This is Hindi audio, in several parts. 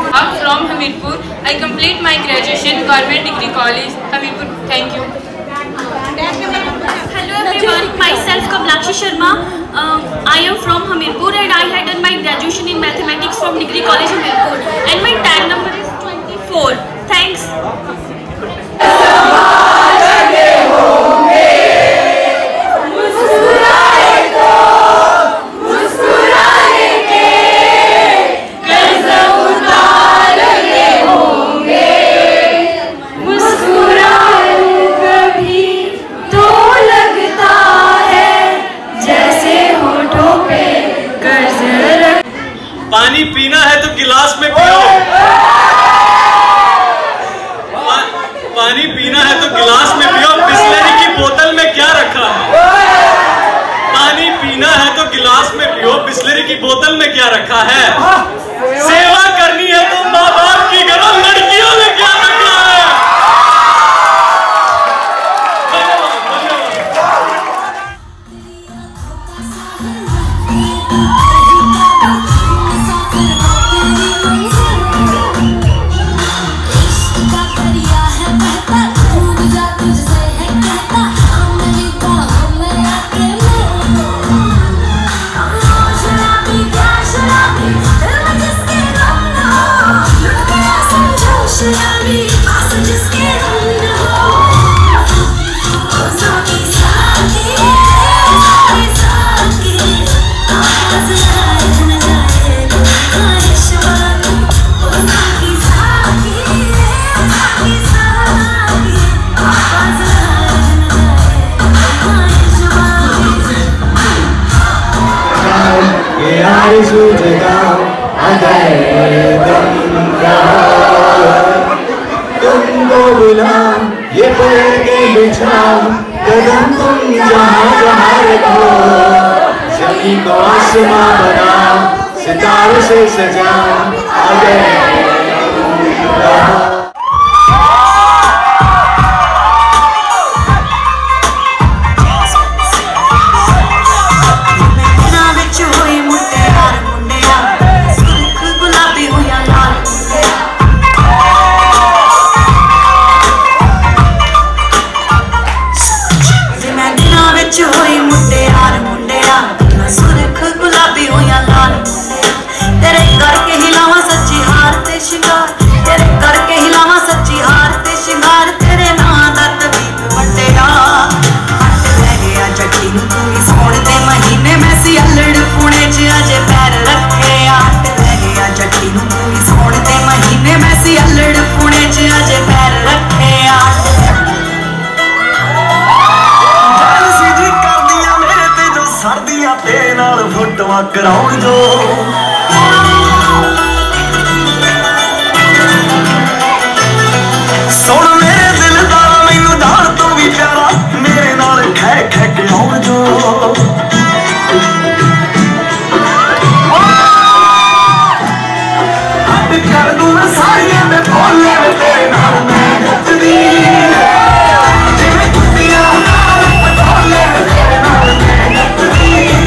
I'm from Hamirpur. I complete my graduation Government Degree College, Hamirpur. Thank you. Hello everyone, myself Kamlakshi Sharma. I am from Hamirpur and I had done my graduation in mathematics from Degree College Hamirpur and my tag number is 24. Thanks. पानी पीना है तो गिलास में पियो। पानी पीना है तो गिलास में पियो, बिस्लेरी की बोतल में क्या रखा है? पानी पीना है तो गिलास में पियो, बिस्लेरी की बोतल में क्या रखा है? सेवा करनी है तो माँ बाप की करो, लड़कियों में क्या रखा है? तुमको बुलाऊं ये पलकें बिछाऊं, कदम तुम जहाँ जहाँ रखो, जमीन को आसमां बनाओ, सितारों से सजाओ, आ गए फोटोआं कराउण जो सुन मेरे दिल दा मैनू जान तो भी प्यारा, मेरे नाल खै खै के आउण जो हट कर दूं मैं सारियां दे बोले तेरे नाल मैं नचदी जिवें कुत्तियां नाल पटोले तेरे नाल मैं नचदी।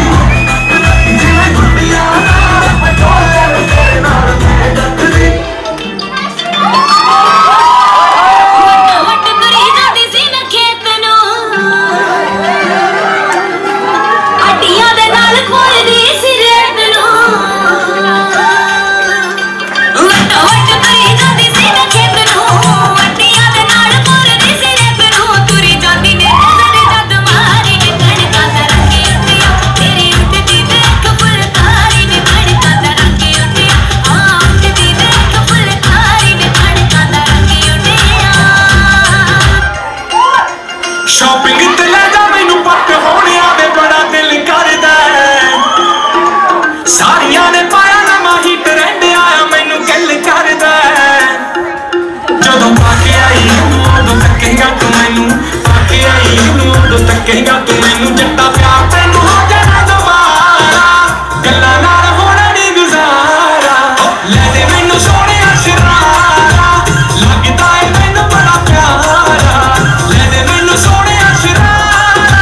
कहेगा तू मैनू जट्टा प्यार तेनू हो जाना दोबारा, गल्लां नाल होना नहीं गुजारा, ले दे मैनू सोने शरारा, लगदा है मैनू बड़ा प्यारा, ले दे मैनू सोने शरारा।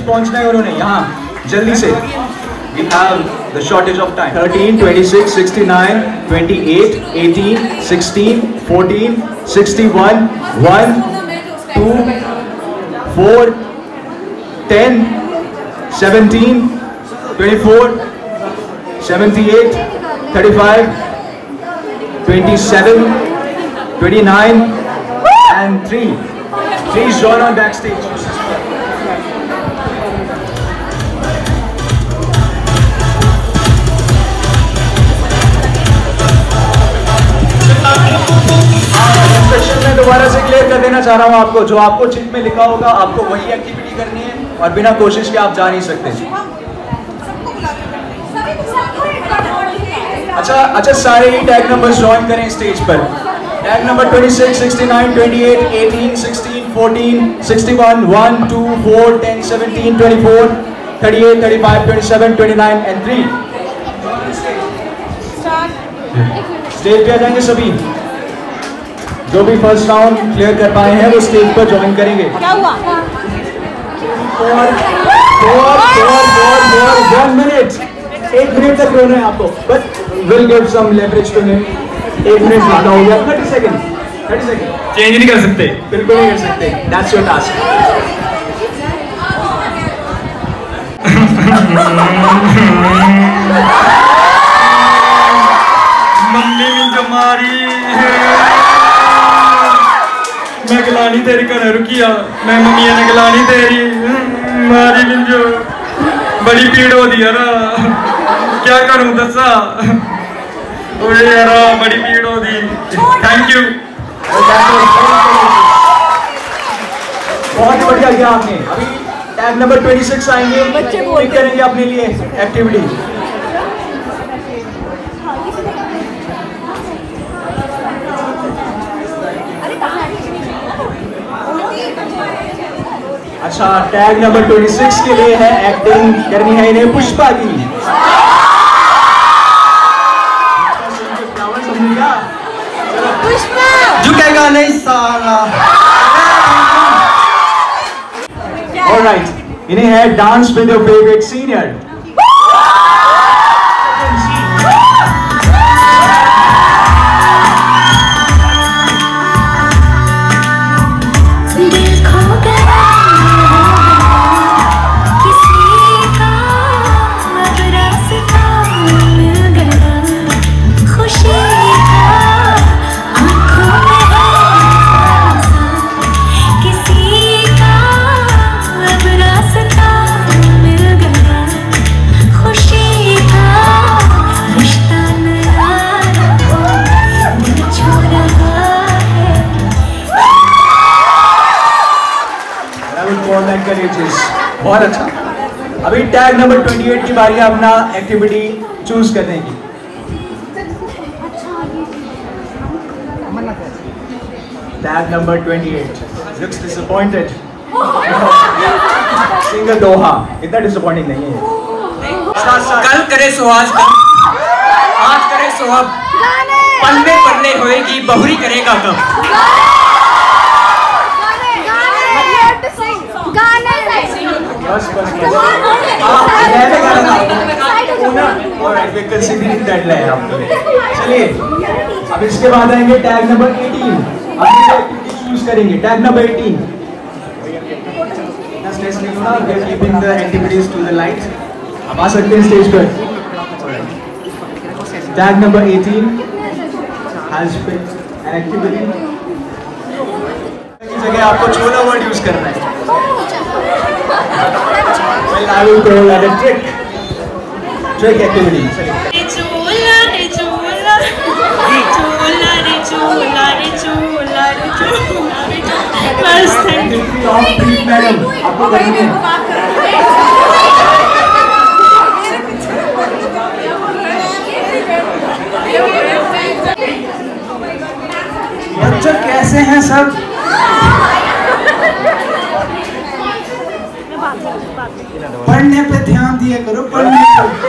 पहुंचना है उन्होंने यहाँ जल्दी से। We have the shortage of time. 13, 26, 69, 28, 18, 16, 14, 61, 1, 2, 4, 10, 17, 24, 78, 35, 27, 29, and 3. Please join on backstage. Instruction में दोबारा से क्लियर कर देना चाह रहा हूँ आपको, जो आपको चिट में लिखा होगा आपको वही एक्टिविटी करनी है और बिना कोशिश के आप जा नहीं सकते। अच्छा सारे ही टैग नंबर्स ज्वाइन करें स्टेज पर। Tag number 26, 69, 28, 18, 16, 14, 61, 1, 2, 4, 10, 17, 24, 38, 35, 27, 29 and 3। स्टेज पे आ जाएंगे सभी। जो भी फर्स्ट राउंड क्लियर कर पाए हैं वो स्टेज पर ज्वाइन करेंगे। क्या हुआ? 1 मिनट, 1 मिनट तक रोना है आपको, but will give some leverage to him. 1 minute ज्यादा हो गया। 30 सेकंड चेंज नहीं कर सकते, बिल्कुल नहीं कर सकते। That's your task. मम्मी मिंजो मारी, मैं गलानी तेरी घर रुकिया, मैं मम्मी ने गलानी तेरी मारी मिंजो, बड़ी पीड़ होती है ना, क्या करूं दसा यार, बड़ी पीड़ होती। Thank you. बहुत बढ़िया किया आपने। अभी टैग नंबर 26 आएंगे, पिक करेंगे अपने लिए एक्टिविटी। अच्छा, टैग नंबर 26 के लिए है एक्टिंग करनी है इन्हें पुष्पा की। पुष्पा झुकेगा नहीं साला। ऑलराइट, इन्हें है dance with your favourite senior. बहुत अच्छा। अभी टैग नंबर 28 की बारी है अपना एक्टिविटी चूज करने की। Tag number 28 looks disappointed। Singer दोहा इतना डिसअपॉइंटिंग नहीं है। कल करे सुहास कब, आज करे सुहाब, पल्ले पल्ले होएगी बहुरी करेगा कब। बस चलिए, अब इसके बाद आएंगे टैग नंबर 18। अब चूज करेंगे tag number 18। Keeping the activities to the light. अब आ सकते हैं स्टेज पर। Tag number 18 has picked an activity. की जगह आपको छोटा वर्ड यूज करना है। Well, I will call that a trick activity. रे चोला रे चोला रे चोला रे चोला रे चोला रे चोला रे चोला। बस थैंक यू मैडम, आपको करनी है। बच्चों कैसे हैं सब? पढ़ने पे ध्यान दिया करो, पढ़ने पे।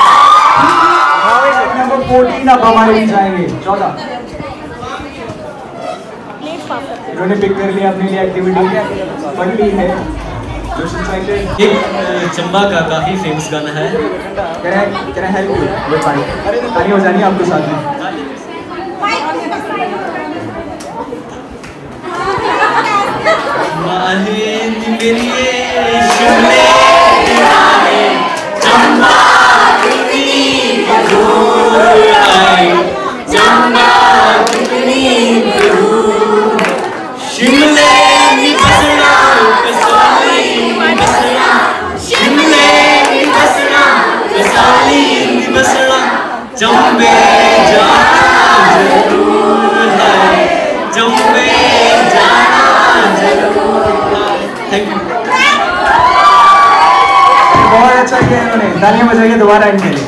नंबर 14 अब हमारे बीच आएंगे। 14 इन्होंने पिक कर लिया अपने लिए एक्टिविटी, पढ़ ली है। Looks excited. एक चंबा का काफी फेमस गाना है। Can I help you with mic? ताली हो जानी आपको साथ में। जम्बे जाना जरूर है, जम्बे जाना जरूर है। Thank you. बहुत अच्छा किया इन्होंने, तालियां बजाइए दोबारा इनके लिए।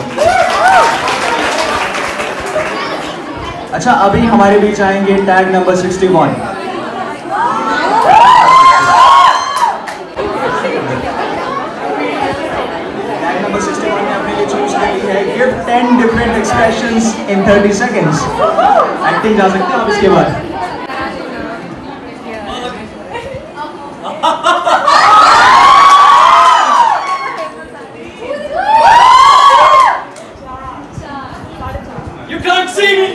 अच्छा, अभी हमारे बीच आएंगे टैग नंबर 61। टैग नंबर 61 ने अपने लिए चूज करी है give 10 different expressions in 30 seconds. Acting जा सकते हैं आप इसके बाद। You can't see me.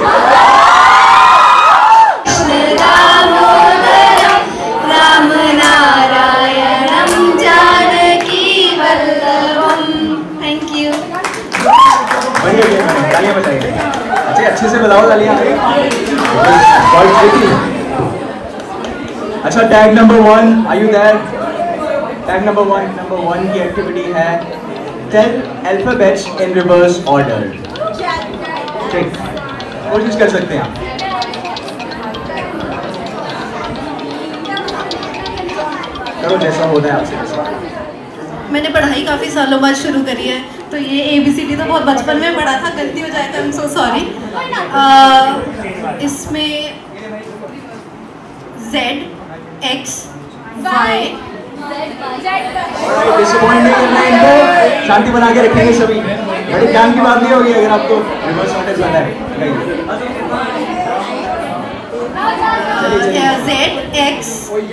Ram नारायणं जानकी वल्लभं। Thank you. बढ़िया किया मैंने, तालियां बजाइए। अच्छे से बताओ तालियां। अच्छा, tag number 1, are you there? Tag number 1 की एक्टिविटी है tell alphabets in reverse order. ठीक, कोशिश कर सकते हैं आप। करो जैसा होता है आपसे। मैंने पढ़ाई काफ़ी सालों बाद शुरू करी है, तो ये ABCD तो बहुत बचपन में पढ़ा था, गलती हो जाए तो आई एम सो सॉरी। इसमें Z, X, Y। डिसअपॉइंट नहीं करना है इनको, शांति बना के रखेंगे सभी। बड़ी काम की बात नहीं होगी अगर आपको रिवर्स ऑर्डर पता है। Z, X,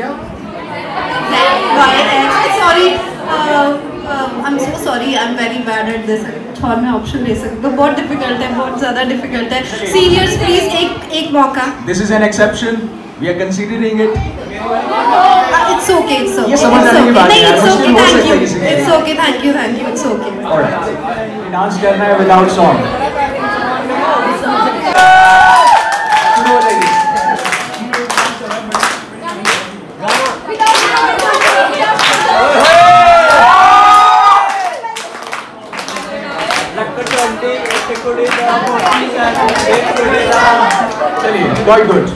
Y, X। Sorry, I am so sorry, I am very bad at this. और मैं ऑप्शन ले सकती हूँ, बहुत डिफिकल्ट है, बहुत ज़्यादा डिफिकल्ट है। सीनियर्स प्लीज एक मौका। This is an exception, we are considering it. It's okay, it's okay. ये समझ आने की बात है, नहीं, इट्स मुश्किल ओके, हो थैंक सकता यू। है किसी के लिए। It's okay, thank you, it's okay. Alright, dance करना है विदाउट सॉन्ग। शुरू हो जाएगी। चलिए, very good.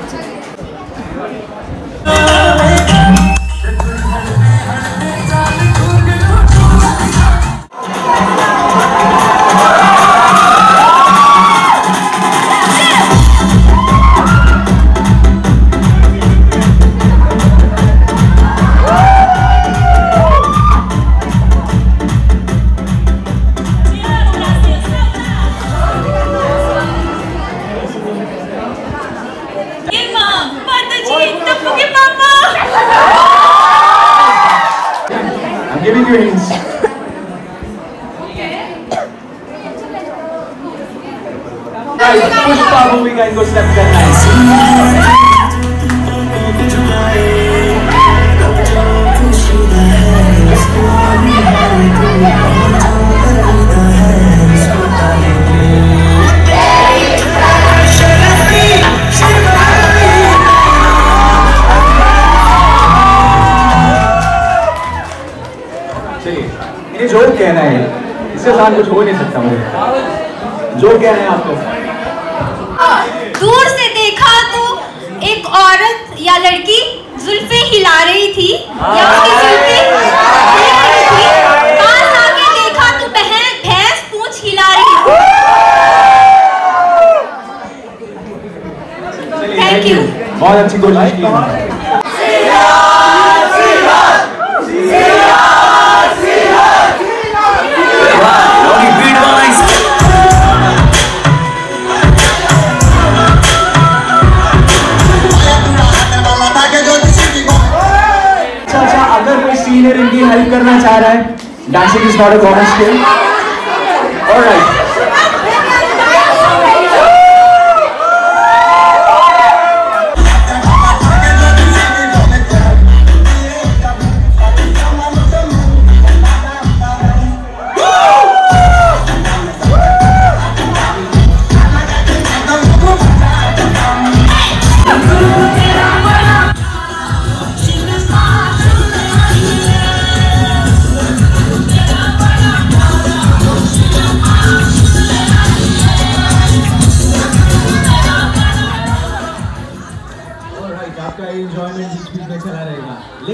Giving you hints. Guys, Pushpa movie का इनको step करना है। जो कहना है इससे आसान कुछ हो नहीं सकता मुझे। जो कहना है आपको। दूर से देखा तो एक औरत या लड़की जुल्फे हिला रही थी या उसकी जुल्फे हिल रही थी। पास आके देखा तो भैंस पूंछ हिला रही थी। Thank you. बहुत अच्छी कोशिश की। Dancing is not a common skill. All right. आपका एंजॉयमेंट बीच बीच में चला रहेगा।